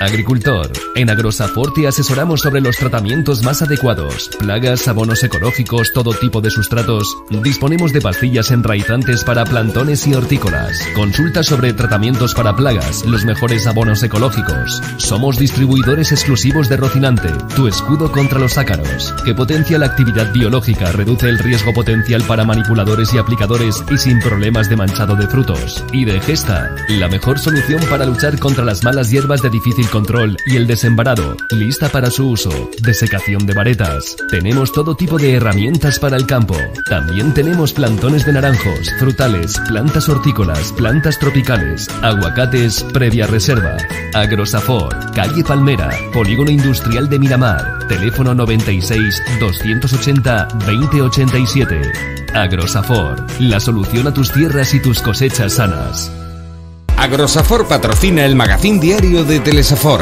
Agricultor. En Agrosafor te asesoramos sobre los tratamientos más adecuados, plagas, abonos ecológicos, todo tipo de sustratos. Disponemos de pastillas enraizantes para plantones y hortícolas. Consulta sobre tratamientos para plagas, los mejores abonos ecológicos. Somos distribuidores exclusivos de Rocinante, tu escudo contra los ácaros, que potencia la actividad biológica, reduce el riesgo potencial para manipuladores y aplicadores y sin problemas de manchado de frutos. Y de Gesta, la mejor solución para luchar contra las malas hierbas de difícil control y el desembarado, lista para su uso. Desecación de varetas. Tenemos todo tipo de herramientas para el campo. También tenemos plantones de naranjos, frutales, plantas hortícolas, plantas tropicales, aguacates previa reserva. Agrosafor, calle Palmera, Polígono Industrial de Miramar, teléfono 96 280 2087. Agrosafor, la solución a tus tierras y tus cosechas sanas. Agrosafor patrocina el magazín diario de Telesafor.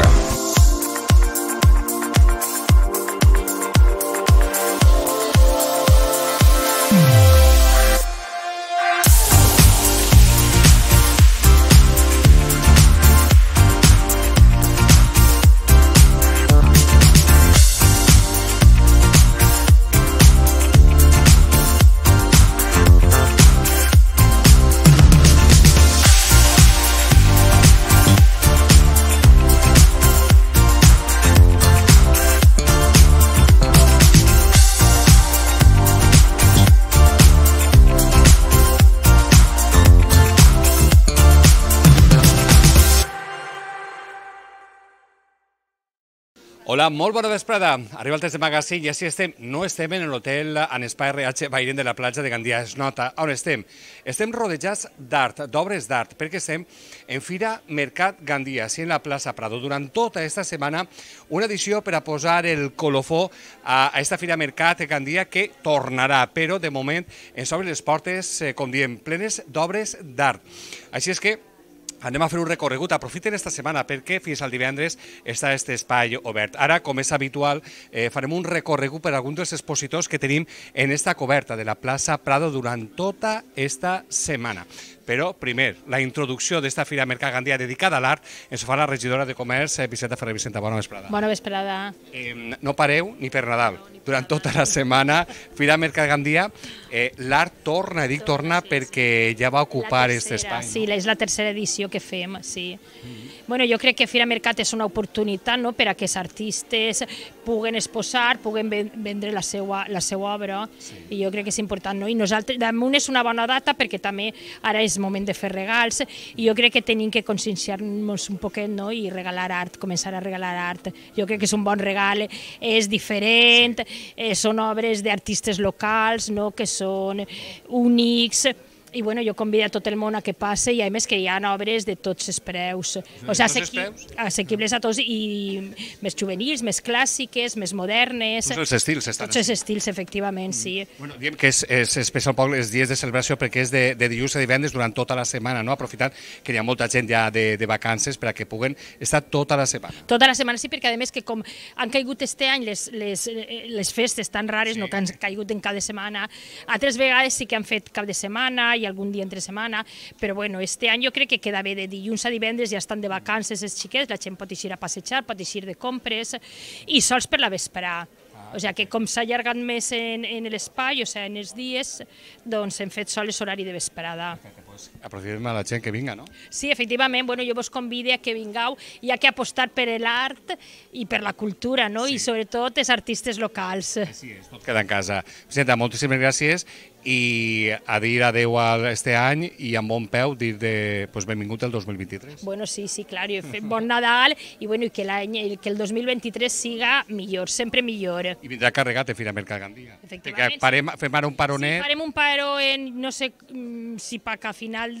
Hola, molt bona vesprada. Arriba el temps de magazín i així estem. No estem en l'hotel en Espai RH Bairén de la platja de Gandia. Es nota on estem. Estem rodejats d'art, d'obres d'art, perquè estem en Fira Mercat Gandia, així en la plaça Prado. Durant tota aquesta setmana, una edició per a posar el colofó a aquesta Fira Mercat Gandia que tornarà, però de moment ens obren les portes, com diem, plenes d'obres d'art. Així és que anem a fer un recorregut. Aprofiten esta setmana perquè fins al divendres està aquest espai obert. Ara, com és habitual, farem un recorregut per alguns dels expositors que tenim en esta coberta de la plaça Prado durant tota esta setmana. Però, primer, la introducció d'esta Fira Mercat Gandia dedicada a l'art ens fa la regidora de Comerç, Vicenta Ferrer. Vicenta, bona vesprada. Bona vesprada. No pareu ni per Nadal. Durant tota la setmana, Fira Mercat Gandia, l'art torna, dic torna perquè ja va ocupar aquest espai. Sí, és la tercera edició que fem, sí. Bueno, jo crec que Fira Mercat és una oportunitat per a que els artistes puguen exposar, puguen vendre la seva obra, i jo crec que és important. I nosaltres, damunt és una bona data perquè també ara és moment de fer regals i jo crec que tenim que conscienciar-nos un poquet i regalar art, començar a regalar art. Jo crec que és un bon regal, és diferent, són obres d'artistes locals que són únics. I bueno, jo convido a tot el món a que passe i a més que hi ha obres de tots els preus. O sigui, assequibles a tots i més juvenils, més clàssiques, més modernes. Tots els estils estan. Tots els estils, efectivament, sí. Bueno, diem que és especial poc els dies de celebració perquè és de dilluns a divendres durant tota la setmana, aprofitant que hi ha molta gent ja de vacances per a que puguen estar tota la setmana. Tota la setmana, sí, perquè a més que com han caigut este any les festes tan rares, que han caigut en cap de setmana, altres vegades sí que han fet cap de setmana i algun dia entre setmana, però bueno, este any jo crec que queda bé de dilluns a divendres, ja estan de vacances els xiquets, la gent pot eixir a passejar, pot eixir de compres, i sols per la vesprà. O sigui que com s'ha allargat més en l'espai, o sigui, en els dies, doncs hem fet sols horari de vesprada. Aprofitem a la gent que vinga, no? Sí, efectivament, jo vos convido a que vingueu, hi ha que apostar per l'art i per la cultura, i sobretot els artistes locals. Així és, tot queda en casa. Vicenta, moltíssimes gràcies i a dir adeu a este any i amb bon peu dir benvingut el 2023. Bueno, sí, clar, bon Nadal i que el 2023 siga millor, sempre millor. I vindrà carregat de Fira Mercat Gandia. Efectivament. Fem ara un paronet. Sí, farem un paró en, no sé si cap a final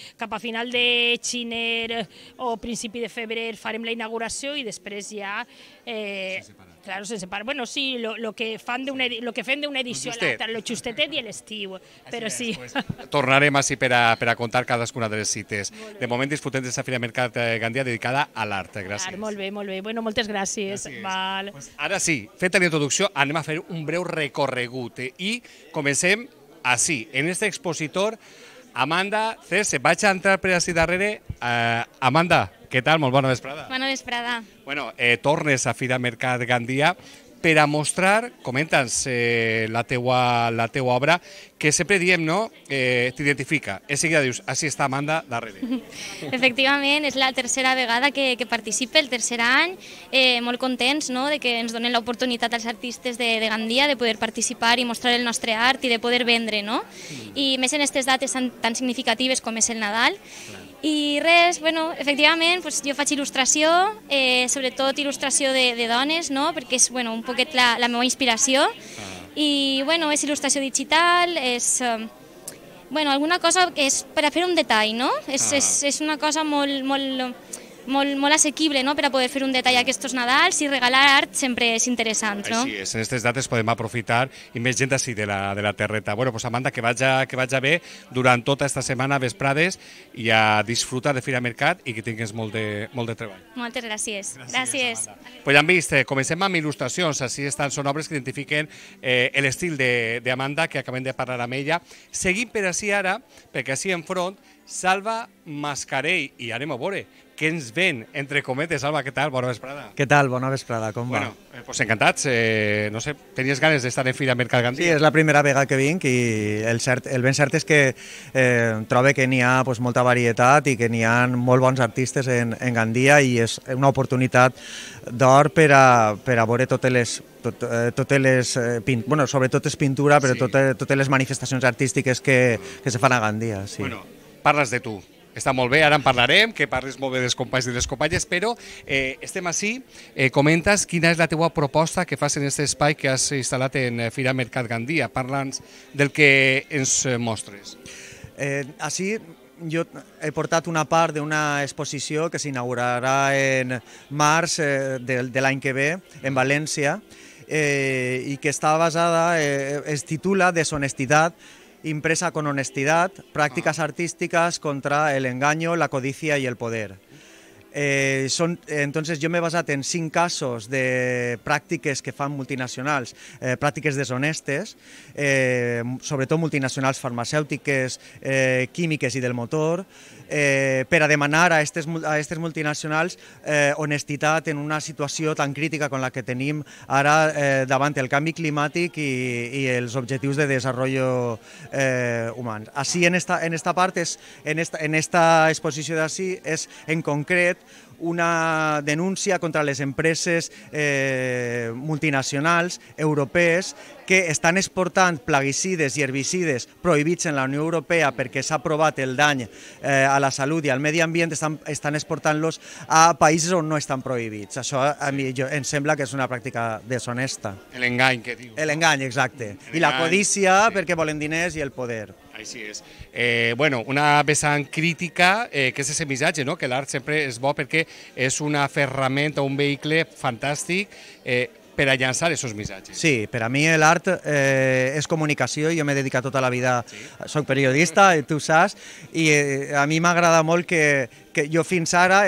de xiner o principi de febrer farem la inauguració i després ja... Claro, se separa. Bueno, sí, lo que fem d'una edició a l'altra, lo justetet i l'estiu, però sí. Tornarem així per a contar cadascuna de les cites. De moment disfrutem d'aquesta Fira Mercat Gandia dedicada a l'art. Gràcies. Molt bé. Bueno, moltes gràcies. Ara sí, feta la introducció, anem a fer un breu recorregut i comencem així, en este expositor. Amanda, Cés, vaig a entrar per així darrere. Amanda, què tal? Molt bona vesprada. Bona vesprada. Bueno, tornes a Fira Mercat Gandia per a mostrar, comenta'ns la teua obra, que sempre diem, no?, t'identifica. I seguida dius, així està Amanda darrere. Efectivament, és la tercera vegada que participe, el tercer any, molt contents, no?, de que ens donen l'oportunitat als artistes de Gandia de poder participar i mostrar el nostre art i de poder vendre, no? I més en aquestes dates tan significatives com és el Nadal. I res, bueno, efectivament, jo faig il·lustració, sobretot il·lustració de dones, no?, perquè és un poquet la meva inspiració, i és il·lustració digital, és alguna cosa que és per a fer un detall, no? És una cosa molt assequible, no?, per a poder fer un detall aquests Nadals, i regalar art sempre és interessant, no? Així és, en aquestes dates podem aprofitar i més gent així de la terreta. Bueno, pues Amanda, que vaig bé durant tota aquesta setmana a vesprades i a disfrutar de Fira Mercat i que tinguis molt de treball. Moltes gràcies. Gràcies. Pues ja han vist, comencem amb il·lustracions, així són obres que identifiquen l'estil d'Amanda, que acabem de parlar amb ella. Seguim per així ara, perquè així enfront, Salva Mascarell, i anem a veure què ens ven, entre cometes. Salva, què tal? Bona vesprada. Què tal? Bona vesprada, com va? Bueno, pues encantats. No sé, tenies ganes d'estar en Fira Mercat Gandia? Sí, és la primera vegada que vinc i el ben cert és que trobo que n'hi ha molta varietat i que n'hi ha molt bons artistes en Gandia, i és una oportunitat d'or per a veure totes les sobretot és pintura, però totes les manifestacions artístiques que se fan a Gandia. Bueno, parles de tu. Està molt bé, ara en parlarem, que parles molt bé dels companys i de les companyes, però estem així, comentes quina és la teua proposta que fas en aquest espai que has instal·lat en Fira Mercat Gandia. Parla'ns del que ens mostres. Així jo he portat una part d'una exposició que s'inaugurarà en març de l'any que ve en València, i que està basada, es titula Deshonestidad impresa con honestidad, prácticas artísticas contra el engaño, la codicia y el poder. Entonces jo m'he basat en 5 casos de pràctiques que fan multinacionals, pràctiques deshonestes, sobretot multinacionals farmacèutiques, químiques i del motor, per a demanar a aquestes multinacionals honestitat en una situació tan crítica com la que tenim ara davant el canvi climàtic i els objectius de desenvolupament humà. Així, en esta part, en esta exposició d'ací, és en concret una denúncia contra les empreses multinacionals europees que estan exportant plaguicides i herbicides prohibits en la Unió Europea perquè s'ha provat el dany a la salut i al medi ambient, estan exportant-los a països on no estan prohibits. Això a mi em sembla que és una pràctica deshonesta. L'engany, que diu. L'engany, exacte. I la codícia perquè volen diners i el poder. Així és. Una vessant crítica, que és aquest missatge, que l'art sempre és bo perquè és una ferramenta, un vehicle fantàstic per a llançar aquests missatges. Sí, per a mi l'art és comunicació, jo m'he dedicat tota la vida, soc periodista, tu saps, i a mi m'agrada molt que jo fins ara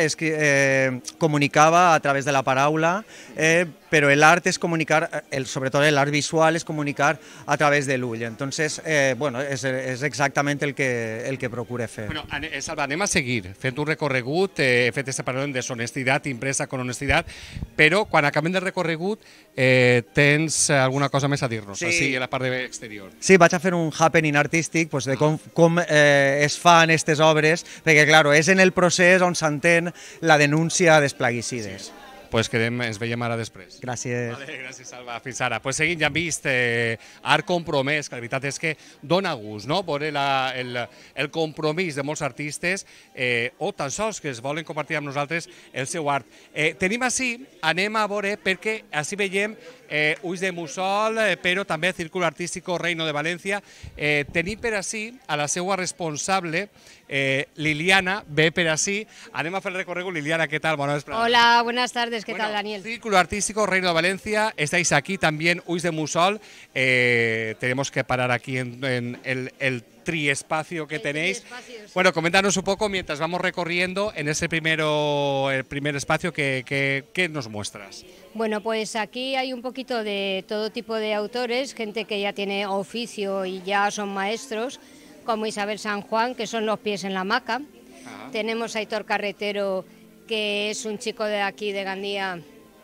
comunicava a través de la paraula, però l'art és comunicar, sobretot l'art visual és comunicar a través de l'ull. Entonces, és exactament el que procure fer. Salva, anem a seguir fent un recorregut, he fet aquesta paraula de deshonestitat impresa con honestitat, però quan acabem el recorregut tens alguna cosa més a dir-nos, així a la part exterior. Sí, vaig a fer un happening artístic de com es fan aquestes obres, perquè, clar, és en el procés on s'entén la denúncia dels plaguicides. Pues ens veiem ara després. Gràcies. Gràcies, Salva. Fins ara. Pues seguint, ja hem vist art compromès, que la veritat és que dona gust, no?, veure el compromís de molts artistes o tan sols que es volen compartir amb nosaltres el seu art. Tenim així, anem a veure, perquè així veiem Ulls de Mussol, però també Círculo Artístico Reino de València. Tenim per així a la seva responsable, Liliana, ve per així. Anem a fer el recorregut. Liliana, ¿qué tal? Buenas tardes. Hola, buenas tardes. ¿Qué tal, Daniel? Círculo Artístico Reino de Valencia. Estáis aquí también, Ulls de Mussol. Tenemos que parar aquí en el triespacio que tenéis. Bueno, coméntanos un poco mientras vamos recorriendo en ese el primer espacio que nos muestras. Bueno, pues aquí hay un poquito de todo tipo de autores, gente que ya tiene oficio y ya son maestros, como Isabel San Juan, que son los pies en la hamaca. Tenemos a Aitor Carretero, que es un chico de aquí, de Gandía,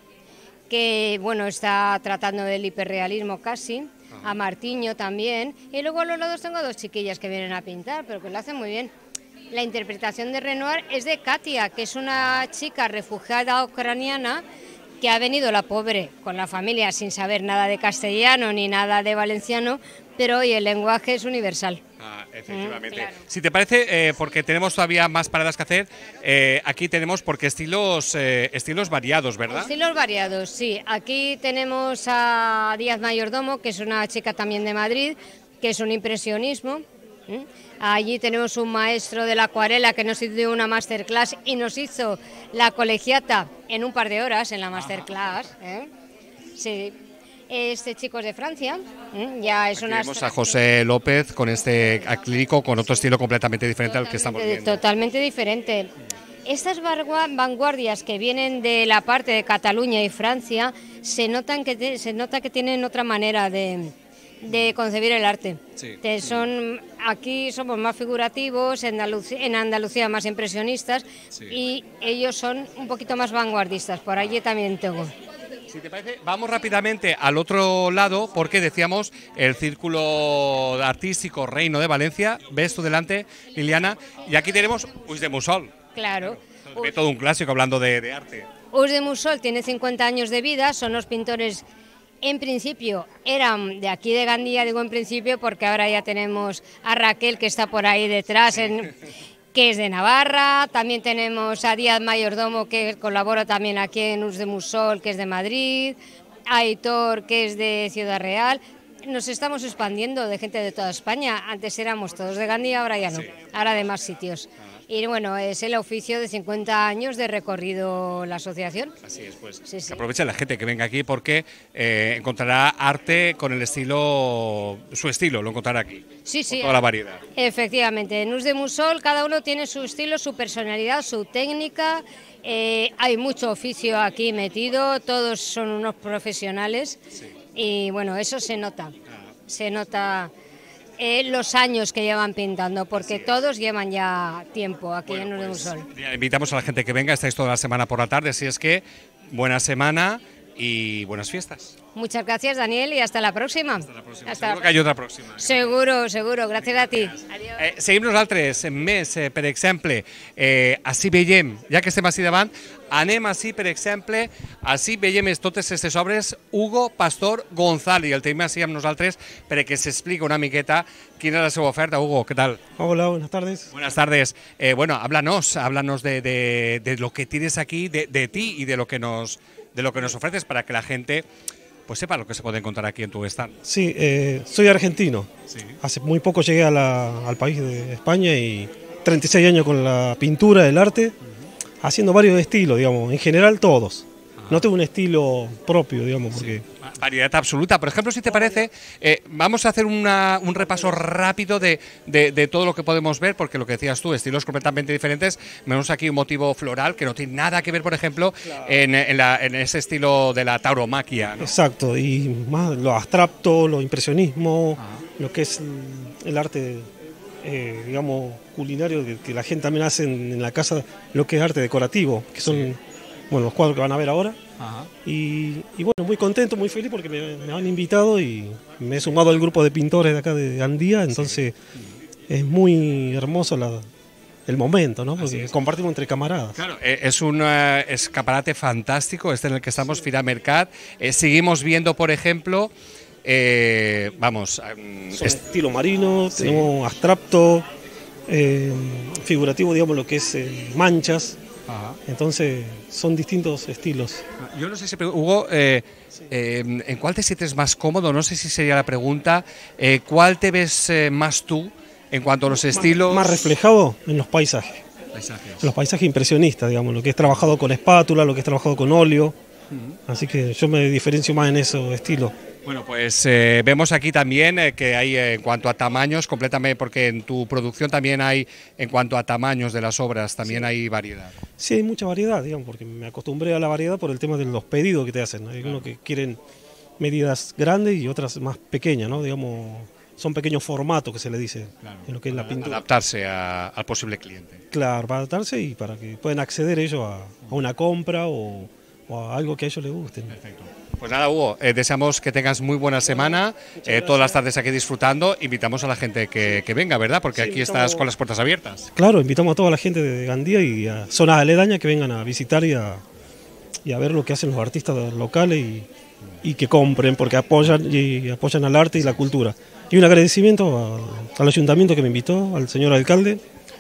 que bueno, está tratando del hiperrealismo casi, a Martiño también, y luego a los lados tengo dos chiquillas que vienen a pintar, pero que lo hacen muy bien. La interpretación de Renoir es de Katia, que es una chica refugiada ucraniana que ha venido, la pobre, con la familia sin saber nada de castellano ni nada de valenciano, pero hoy el lenguaje es universal. Efectivamente. Claro. Si te parece, porque tenemos todavía más paradas que hacer, aquí tenemos, porque estilos variados, ¿verdad? Estilos variados, sí. Aquí tenemos a Díaz Mayordomo, que es una chica también de Madrid, que es un impresionismo. Allí tenemos un maestro de la acuarela que nos dio una masterclass y nos hizo la colegiata en un par de horas en la masterclass. Sí. Este chico es de Francia, ya es una... Tenemos a José López con este acrílico, con otro estilo completamente diferente al que estamos viendo. Totalmente diferente. Estas vanguardias que vienen de la parte de Cataluña y Francia se nota que tienen otra manera de concebir el arte. Sí. Aquí somos más figurativos, en Andalucía más impresionistas, sí. Y ellos son un poquito más vanguardistas, por allí también tengo. Si te parece, vamos rápidamente al otro lado, porque decíamos el Círculo Artístico Reino de Valencia. Ves tú delante, Liliana, y aquí tenemos Ulls de Mussol. Claro. Todo un clásico hablando de arte. Ulls de Mussol tiene 50 años de vida, son los pintores, en principio, eran de aquí de Gandía, digo en principio, porque ahora ya tenemos a Raquel, que está por ahí detrás, que es de Navarra. También tenemos a Díaz Mayordomo, que colabora también aquí en Ulls de Mussol, que es de Madrid, a Aitor, que es de Ciudad Real. Nos estamos expandiendo de gente de toda España. Antes éramos todos de Gandía, ahora ya no, ahora de más sitios. Y bueno, es el oficio de 50 años de recorrido la asociación. Así es, pues sí. Que aproveche la gente que venga aquí, porque encontrará arte con el estilo, su estilo, lo encontrará aquí. Sí, con toda la variedad. Efectivamente, en Ulls de Mussol cada uno tiene su estilo, su personalidad, su técnica. Hay mucho oficio aquí metido, todos son unos profesionales. Sí. Y bueno, eso se nota. Se nota los años que llevan pintando, porque todos llevan ya tiempo aquí en Ulls de Mussol. Invitamos a la gente que venga, estáis toda la semana por la tarde, así es que buena semana y buenas fiestas. Muchas gracias, Daniel, y hasta la próxima. Hasta la próxima. Seguro que hay otra próxima. Seguro, seguro. Gràcies a ti. Adiós. Seguim nosaltres més, per exemple, així veiem, ja que estem així davant, anem així, per exemple, així veiem totes aquestes obres Hugo Pastor González, i el tenim així amb nosaltres perquè s'explica una miqueta quina és la seva oferta. Hugo, ¿qué tal? Hola, buenas tardes. Buenas tardes. Bueno, háblanos de lo que tienes aquí, de ti y de lo que nos ofreces, para que la gente pues sepa lo que se puede encontrar aquí en tu stand. Sí, soy argentino. Sí. Hace muy poco llegué al país de España y 36 años con la pintura, el arte, haciendo varios estilos, digamos, en general todos. No tengo un estilo propio, digamos, porque... Variedad absoluta. Por ejemplo, si te parece, vamos a hacer un repaso rápido de todo lo que podemos ver, porque lo que decías tú, estilos completamente diferentes. Vemos aquí un motivo floral que no tiene nada que ver, por ejemplo, claro, en ese estilo de la tauromaquia, ¿no? Exacto, y más lo abstracto, lo impresionismo, lo que es el arte, digamos, culinario, que la gente también hace en la casa, lo que es arte decorativo, que son... Bueno, los cuadros que van a ver ahora. Y bueno, muy contento, muy feliz porque me han invitado y me he sumado al grupo de pintores de acá de Gandía, entonces es muy hermoso el momento, ¿no? Porque compartimos entre camaradas. Claro, es un escaparate fantástico este en el que estamos, Fira Mercat. Seguimos viendo, por ejemplo, son estilo marino, tenemos abstracto, figurativo, digamos, lo que es manchas. Entonces son distintos estilos. Yo no sé si, Hugo, ¿en cuál te sientes más cómodo? No sé si sería la pregunta. ¿Cuál te ves más tú en cuanto a los estilos? Más reflejado en los paisajes. En los paisajes impresionistas, digamos, lo que es trabajado con espátula, lo que es trabajado con óleo. Así que yo me diferencio más en esos estilos. Bueno, pues vemos aquí también que hay en cuanto a tamaños, completamente, porque en tu producción también hay, en cuanto a tamaños de las obras, también hay variedad. Sí, hay mucha variedad, digamos, porque me acostumbré a la variedad por el tema de los pedidos que te hacen, ¿no? Hay unos que quieren medidas grandes y otras más pequeñas, ¿no? Digamos, son pequeños formatos que se le dice en lo que es la pintura. Adaptarse al posible cliente. Claro, para adaptarse y para que puedan acceder ellos a una compra o a algo que a ellos les guste. Perfecto. Pues nada, Hugo, deseamos que tengas muy buena semana, todas las tardes aquí disfrutando. Invitamos a la gente que venga, ¿verdad? Porque aquí estás con las puertas abiertas. Claro, invitamos a toda la gente de Gandía y a zonas aledañas que vengan a visitar y a ver lo que hacen los artistas locales y que compren, porque apoyan al arte y la cultura. Y un agradecimiento al ayuntamiento que me invitó, al señor alcalde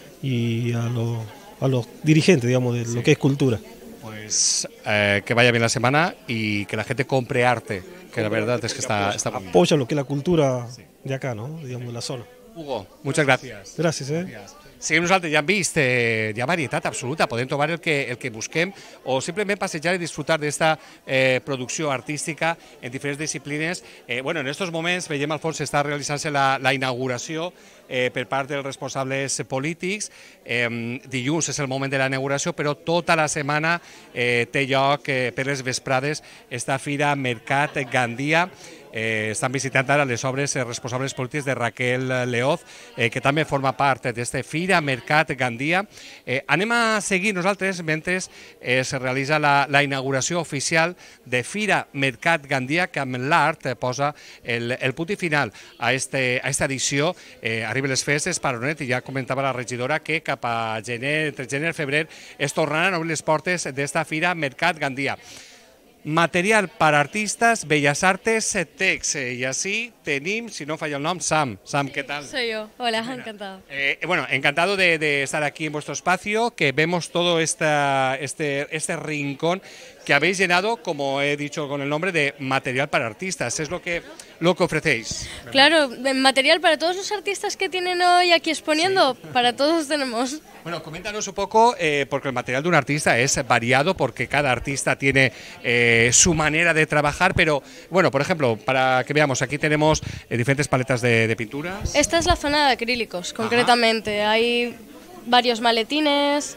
y a los dirigentes, digamos, de lo que es cultura. Pues que vaya bien la semana y que la gente compre arte, que la verdad es que está muy bien. Apoya lo que es la cultura de acá, ¿no? Digamos, de la zona. Hugo, muchas gracias. Gràcies. Seguim nosaltres, ja hem vist, hi ha varietat absoluta, podem trobar el que busquem o simplement passejar i disfrutar d'esta producció artística en diferents disciplines. Bueno, en aquests moments veiem al fons està realitzant-se la inauguració per part dels responsables polítics. Dilluns és el moment de la inauguració, però tota la setmana té lloc per les vesprades esta fira Mercat Gandia. Estan visitant ara les obres responsables polítics de Raquel Leoz, que també forma part d'esta Fira Mercat Gandia. Anem a seguir nosaltres mentre es realitza la inauguració oficial de Fira Mercat Gandia, que amb l'art posa el punt final a esta edició. Arriben les festes, Paronet, i ja comentava la regidora que cap a gener, entre gener i febrer, es tornaran a obrir les portes d'esta Fira Mercat Gandia. Material para artistas, Bellas Artes, Tex. Y así tenemos, si no falla el nombre, Sam. Sam, ¿qué tal? Soy yo. Hola, encantado. Bueno, encantado de estar aquí en vuestro espacio, que vemos todo este rincón que habéis llenado, como he dicho con el nombre, de material para artistas. Es lo que ofrecéis. Claro, material para todos los artistas que tienen hoy aquí exponiendo, sí. Para todos tenemos. Bueno, coméntanos un poco, porque el material de un artista es variado, porque cada artista tiene su manera de trabajar, pero bueno, por ejemplo, para que veamos, aquí tenemos diferentes paletas de pinturas. Esta es la zona de acrílicos, concretamente. Ajá. Hay varios maletines,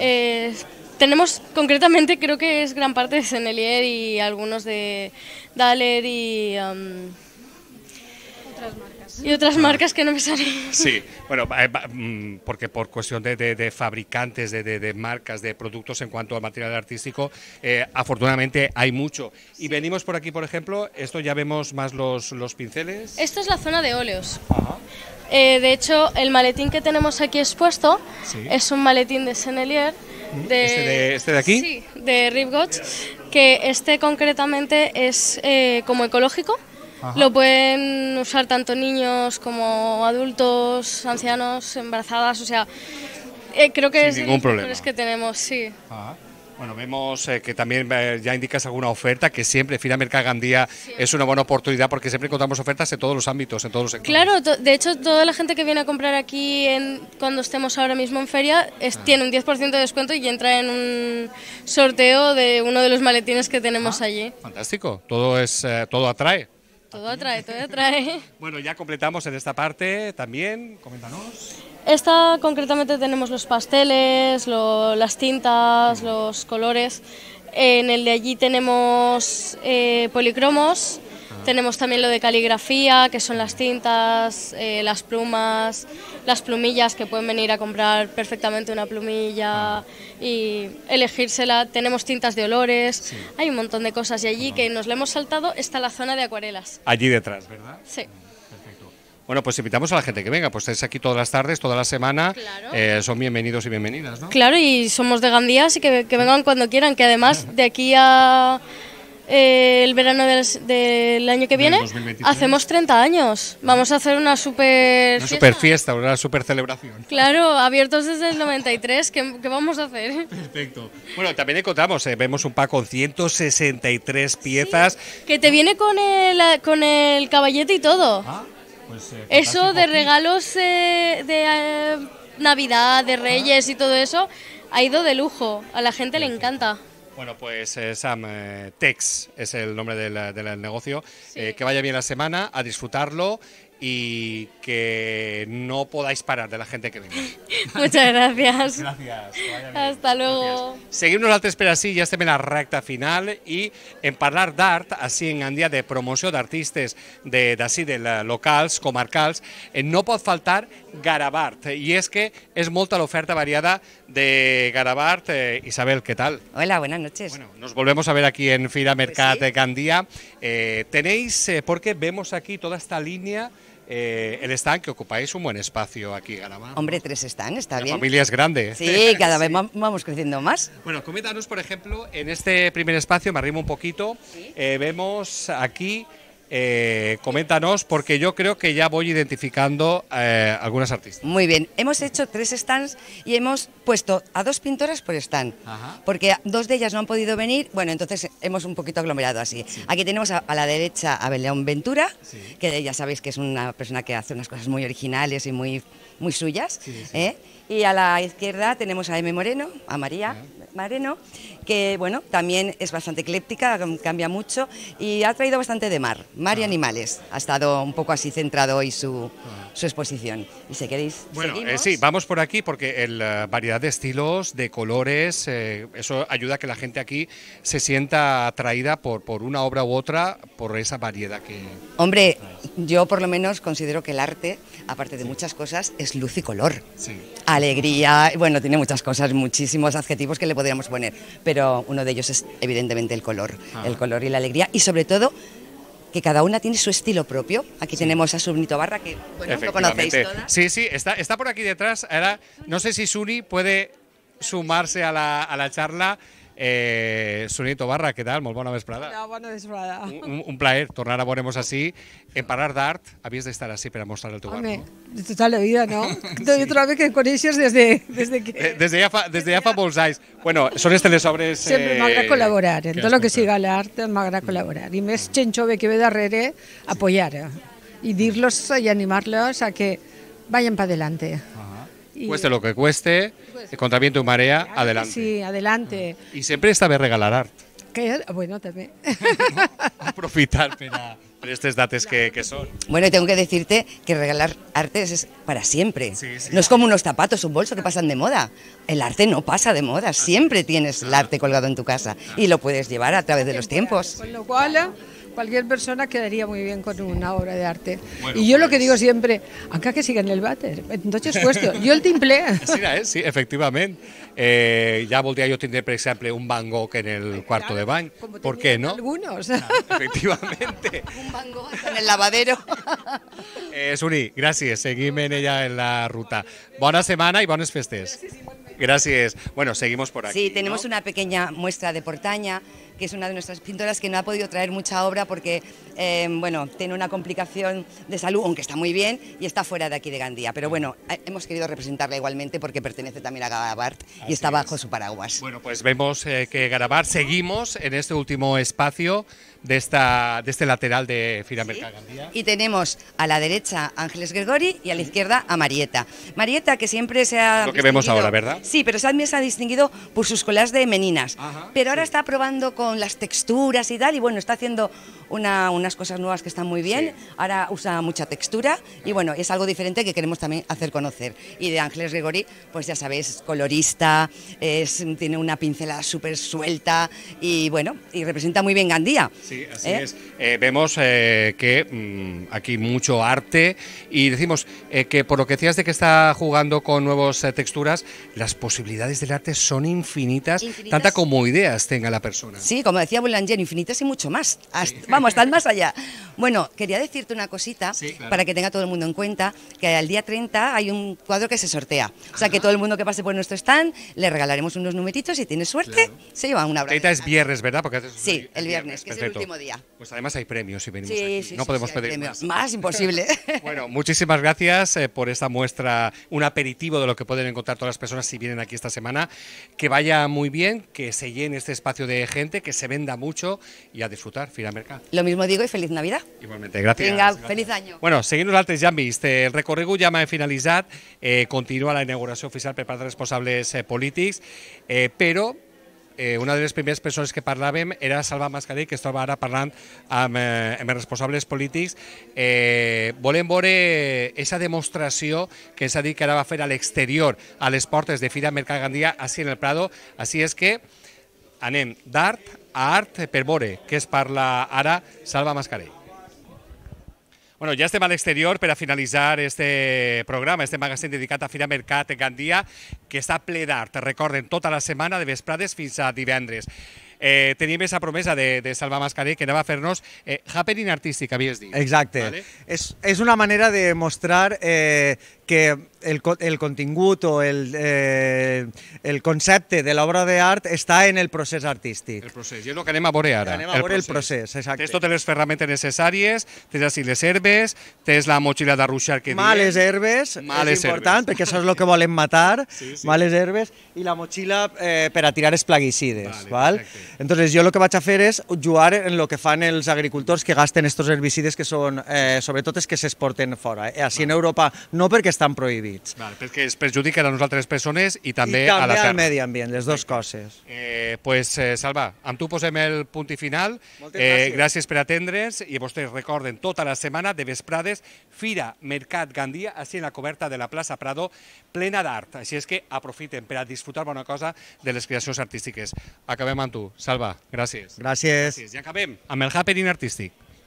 tenemos concretamente, creo que es gran parte de Sennelier y algunos de Daler y otras marcas que no me salen. Sí, bueno, porque por cuestión de fabricantes, de marcas, de productos en cuanto al material artístico, afortunadamente hay mucho. Y venimos por aquí, por ejemplo, esto ya vemos más los pinceles. Esto es la zona de óleos. Ajá. De hecho, el maletín que tenemos aquí expuesto, sí, es un maletín de Sennelier. ¿Este de aquí? Sí, de Ribgots, que este concretamente es como ecológico. Ajá. Lo pueden usar tanto niños como adultos, ancianos, embarazadas, o sea, creo que sin ningún problema. Es que tenemos, sí. Ajá. Bueno, vemos que también ya indicas alguna oferta, que siempre Fira Mercat Gandia sí, es una buena oportunidad porque siempre encontramos ofertas en todos los ámbitos, en todos los sectores. Claro, de hecho toda la gente que viene a comprar aquí cuando estemos ahora mismo en feria tiene un 10% de descuento y entra en un sorteo de uno de los maletines que tenemos allí. Fantástico, todo atrae. Todo atrae. Bueno, ya completamos en esta parte también, coméntanos. Esta concretamente tenemos los pasteles, las tintas, los colores. En el de allí tenemos policromos, tenemos también lo de caligrafía, que son las tintas, las plumas, las plumillas, que pueden venir a comprar perfectamente una plumilla y elegírsela. Tenemos tintas de olores, sí, hay un montón de cosas y allí que nos lo hemos saltado está la zona de acuarelas. Allí detrás, ¿verdad? Sí. Bueno, pues invitamos a la gente que venga, pues estáis aquí todas las tardes, toda la semana, claro. Son bienvenidos y bienvenidas, ¿no? Claro, y somos de Gandía, así que vengan cuando quieran, que además de aquí a el verano del año que viene hacemos 30 años, vamos a hacer una super fiesta, una super celebración. Claro, abiertos desde el 93, ¿qué vamos a hacer? Perfecto. Bueno, también encontramos, vemos un pack con 163 piezas. Sí, que te viene con el caballete y todo. Pues, eso de regalos de Navidad, de Reyes y todo eso, ha ido de lujo, a la gente le encanta. Bueno, pues Sam, Tex es el nombre del negocio, sí, que vaya bien la semana, a disfrutarlo y que no podáis parar de la gente que venga. Muchas gracias. Gràcies. Hasta luego. Seguim nosaltres per ací, ja estem en la recta final i en parlar d'art, així en Gandia, de promoció d'artistes d'ací, de locals, comarcals, no pot faltar Garabart, i és que és molta l'oferta variada de Garabart. Isabel, ¿qué tal? Hola, buenas noches. Bueno, nos volvemos a ver aquí en Fira Mercat de Gandia. Tenéis, porque vemos aquí toda esta línea, el stand, que ocupáis un buen espacio aquí, Garabart. Hombre, 3 stands, está bien. La familia es grande. Sí, cada vez vamos creciendo más. Bueno, coméntanos, por ejemplo, en este primer espacio, me arrimo un poquito, vemos aquí, coméntanos, porque yo creo que ya voy identificando algunas artistas. Muy bien, hemos hecho 3 stands y hemos puesto a 2 pintoras por stand, porque 2 de ellas no han podido venir, bueno, entonces hemos un poquito aglomerado así. Sí. Aquí tenemos a la derecha a Belén Ventura, que ya sabéis que es una persona que hace unas cosas muy originales y muy suyas, y a la izquierda tenemos a M. Moreno, a María Moreno, que bueno, también es bastante ecléptica, cambia mucho y ha traído bastante de mar y animales. Ha estado un poco así centrado hoy su exposición. Y si queréis, bueno, sí, vamos por aquí porque la variedad de estilos, de colores, eso ayuda a que la gente aquí se sienta atraída por una obra u otra, por esa variedad que... Hombre, yo por lo menos considero que el arte, aparte de muchas cosas, es luz y color. Sí. Alegría, bueno, tiene muchas cosas, muchísimos adjetivos que le podríamos poner, pero uno de ellos es evidentemente el color y la alegría, y sobre todo que cada una tiene su estilo propio. Aquí tenemos a Suni Tobarra, que bueno, lo conocéis todas. Sí, sí, está por aquí detrás. Ahora, no sé si Suni puede sumarse a la charla. Suni Tobarra, què tal? Molt bona vesprada. Hola, bona vesprada. Un plaer tornar a veure-nos així. En parlar d'art, havies d'estar així per a mostrar el teu art, no? De tota la vida, no? Jo trobo que em coneixes des que... Des de ja fa molts anys. Bueno, són les obres... Sempre m'agrada col·laborar, en tot el que siga l'art m'agrada col·laborar. I més gent jove que ve darrere, apoyar i dir-los i animar-los a que vayan para adelante. Cueste lo que cueste, contra viento y marea, adelante. Sí, adelante. Y siempre está bien regalar art. Bueno, també. Aprofitar per estas dates que son. Bueno, y tengo que decirte que regalar arte es para siempre. No es como unos zapatos, un bolso que pasan de moda. El arte no pasa de moda, siempre tienes el arte colgado en tu casa y lo puedes llevar a través de los tiempos. Con lo cual, cualquier persona quedaría muy bien con una obra de arte. Bueno, y yo lo que digo siempre, acá que siga en el váter, entonces puesto, yo el timple. Sí, efectivament. Ja voldria jo tindre, per exemple, un Van Gogh en el cuarto de bany. ¿Por qué no? Algunos. Efectivamente. Un Van Gogh en el lavadero. Suni, gràcies. Seguim en ella en la ruta. Bona setmana i bones festes. Gracias. Bueno, seguimos por aquí. Sí, tenemos una pequeña muestra de Portaña, que es una de nuestras pintoras que no ha podido traer mucha obra porque, bueno, tiene una complicación de salud, aunque está muy bien, y está fuera de aquí de Gandía. Pero bueno, hemos querido representarla igualmente porque pertenece también a Garabart y está bajo su paraguas. Bueno, pues vemos que Garabart, seguimos en este último espacio de este lateral de Fira Mercat Gandía. Y tenemos a la derecha Ángeles Gregori y a la izquierda a Marieta. Marieta, que siempre se ha... Lo que vemos ahora, ¿verdad? Sí, pero también se ha distinguido por sus collages de meninas. Pero ahora está probando con las texturas y tal, y bueno, está haciendo unas cosas nuevas que están muy bien. Ahora usa mucha textura y bueno, es algo diferente que queremos también hacer conocer. Y de Ángeles Gregori, pues ya sabéis, colorista, tiene una pincelada súper suelta y bueno, y representa muy bien Gandía. Sí, así es. Vemos que aquí mucho arte y decimos que por lo que decías de que está jugando con nuevas texturas, las posibilidades del arte son infinitas, tanta como ideas tenga la persona. Sí, como decía Boulanger, infinitas y mucho más. Vamos, hasta el más allá. Bueno, quería decirte una cosita, para que tenga todo el mundo en cuenta, que al día 30 hay un cuadro que se sortea. O sea, que todo el mundo que pase por nuestro stand, le regalaremos unos numeritos, si tiene suerte, se lleva una obra. 30 es viernes, ¿verdad? Porque sí, el viernes, que es el último día. Pues además hay premios si venimos aquí. No podemos pedir más. Más imposible. Bueno, muchísimas gracias por esta muestra, un aperitivo de lo que pueden encontrar todas las personas si vienen aquí esta semana. Que vaya muy bien, que se llene este espacio de gente, que se venda mucho y a disfrutar, Fira Mercat. Lo mismo digo y feliz Navidad. Igualmente, gràcies. Vinga, gràcies. feliç any. Bueno, seguint nosaltres ja hem vist, el recorregut ja m'ha finalitzat, continua la inauguració oficial per part dels responsables polítics, però una de les primeres persones que parlàvem era Salva Mascarell, que es troba ara parlant amb els responsables polítics. Volem veure aquesta demostració que ens ha dit que ara va fer a l'exterior, a les portes de Fira Mercat Gandia, així en el Prado. Així és que anem d'art a art per veure què es parla ara Salva Mascarell. Bueno, ja estem a l'exterior per a finalitzar este programa, este magazín dedicat a Fira Mercat Gandia, que està ple d'art. Recorden, tota la setmana de vesprades fins a divendres. Tenim aquesta promesa de Salva Mascarell que anava a fer-nos happening artístic, havies dit. Exacte. ¿Vale? És una manera de mostrar que el contingut o el concepte de l'obra d'art està en el procés artístic. El procés, i és el que anem a veure ara. Anem a veure el procés, exacte. Tens totes les ferramentes necessàries, tens així les herbes, tens la motxilla d'arruixar que diem. Males herbes, és important, perquè això és el que volem matar, males herbes, i la motxilla per a tirar els plaguicides. Entonces, jo el que vaig a fer és jugar en el que fan els agricultors que gasten estos herbicides que són, sobretot, els que s'exporten fora. Així en Europa no, perquè estan prohibits. Perquè es perjudiquen a nosaltres persones i també a la terra. I també al medi ambient, les dues coses. Pues, Salva, amb tu posem el punt i final. Gràcies per atendre's i vostès recorden tota la setmana de vesprades Fira Mercat Gandia, així en la coberta de la plaça Prado, plena d'art. Així és que aprofiten per a disfrutar bona cosa de les creacions artístiques. Acabem amb tu. Salva, gràcies. Gràcies. I acabem amb el happening artístic.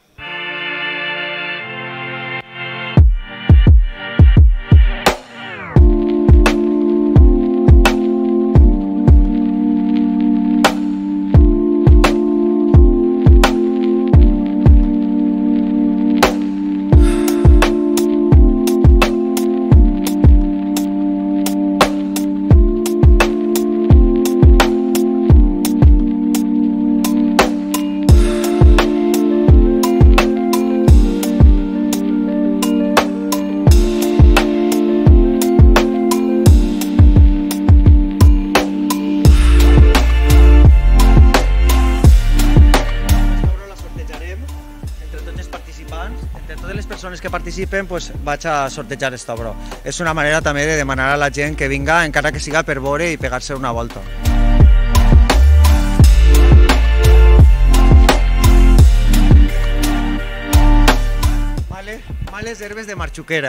Que participen, pues, vaig a sortejar esta obra. És una manera també de demanar a la gent que vinga, encara que siga per veure i pegar-se una volta. Males herbes de marxuquera.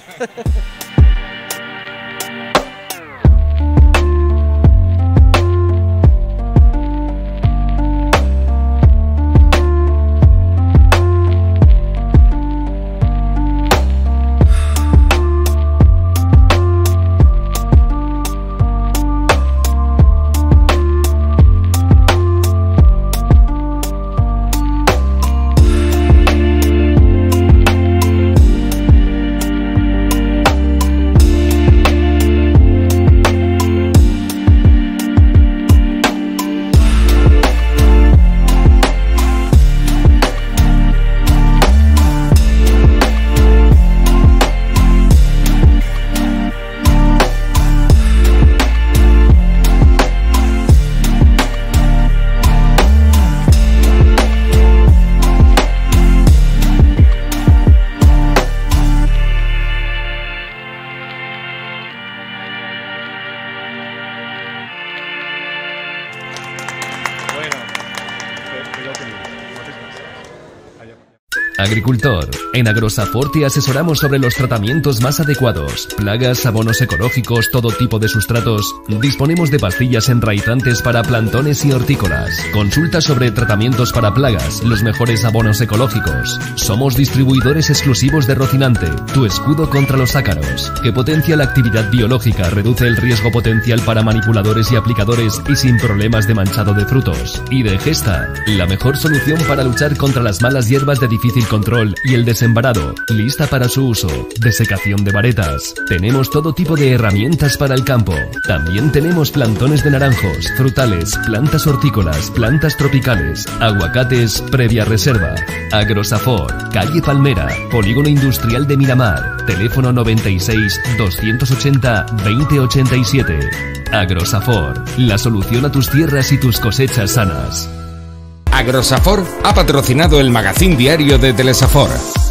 Agricultor. En Agrosafor te asesoramos sobre los tratamientos más adecuados. Plagas, abonos ecológicos, todo tipo de sustratos. Disponemos de pastillas enraizantes para plantones y hortícolas. Consulta sobre tratamientos para plagas, los mejores abonos ecológicos. Somos distribuidores exclusivos de Rocinante, tu escudo contra los ácaros, que potencia la actividad biológica, reduce el riesgo potencial para manipuladores y aplicadores y sin problemas de manchado de frutos. Y de Gesta, la mejor solución para luchar contra las malas hierbas de difícil control y el desembarado, lista para su uso. Desecación de varetas. Tenemos todo tipo de herramientas para el campo. También tenemos plantones de naranjos, frutales, plantas hortícolas, plantas tropicales, aguacates previa reserva. Agrosafor, calle Palmera, Polígono Industrial de Miramar, teléfono 96 280 2087. Agrosafor, la solución a tus tierras y tus cosechas sanas. Agrosafor ha patrocinado el magazín diario de Telesafor.